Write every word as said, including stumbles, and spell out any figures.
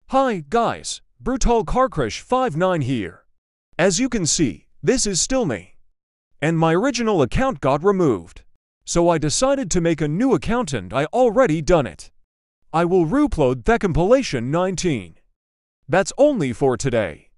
Hi guys, Brutal Car Crash fifty-nine here. As you can see, this is still me. And my original account got removed. So I decided to make a new account and I already done it. I will reupload that compilation nineteen. That's only for today.